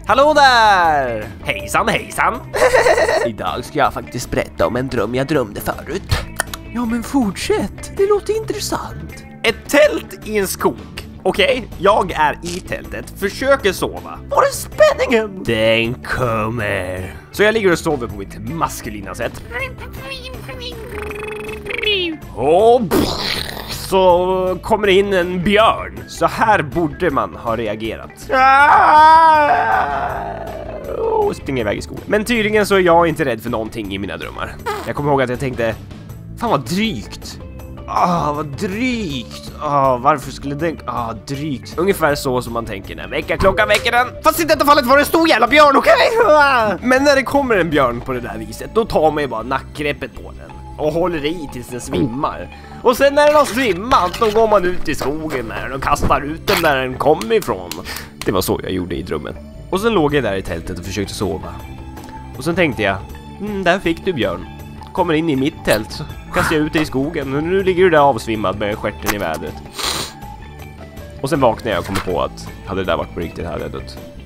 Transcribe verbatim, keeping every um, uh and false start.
Hallå där! Hejsan, hejsan! Idag ska jag faktiskt berätta om en dröm jag drömde förut. Ja, men fortsätt. Det låter intressant. Ett tält i en skog. Okej, okay, jag är i tältet, försöker sova. Var är spänningen? Den kommer. Så jag ligger och sover på mitt maskulina sätt. Och så kommer det in en björn. Så här borde man ha reagerat. Och springer iväg i skogen. Men tydligen så är jag inte rädd för någonting i mina drömmar. Jag kommer ihåg att jag tänkte, fan vad drygt. Ah, vad drygt. Ah, varför skulle den... Ah, drygt. Ungefär så som man tänker när väckarklockan väcker den. Fast i detta fallet var det en stor jävla björn, okej? Okay? Ah. Men när det kommer en björn på det där viset, då tar man ju bara nackgreppet på den och håller i tills den svimmar. Och sen när den har svimmat, då går man ut i skogen med den och kastar ut den där den kommer ifrån. Det var så jag gjorde i drömmen. Och sen låg jag där i tältet och försökte sova. Och sen tänkte jag, mm, där fick du björn. Kommer in i mitt tält så kastar jag ut dig i skogen och nu ligger du där avsvimmad med stjärten i vädret. Och sen vaknade jag och kom på att hade det där varit på riktigt hade jag dött.